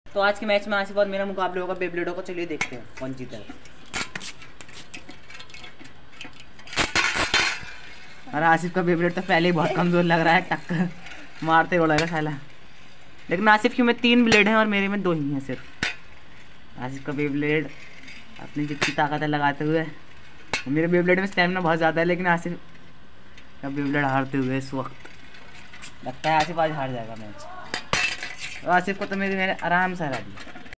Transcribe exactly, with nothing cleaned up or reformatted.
तो आज के मैच में आसिफ और मेरा मुकाबला होगा बेब्लेडो को। चलिए देखते हैं कौन जीता है। अरे आसिफ का बेब्लेड तो पहले ही बहुत कमजोर लग रहा है, टक्कर मारते उड़ेगा साला। लेकिन आसिफ की में तीन ब्लेड हैं और मेरे में दो ही हैं सिर्फ। आसिफ का बेब्लेड अपनी जितनी ताकत है लगाते हुए, मेरे बेब्लेड में स्टैमिना बहुत ज़्यादा है, लेकिन आसिफ का बेब्लेड हारते हुए इस वक्त लगता है आसिफ आज हार जाएगा मैच। आसिफ को तो मेरे मैंने आराम से हरा दिया।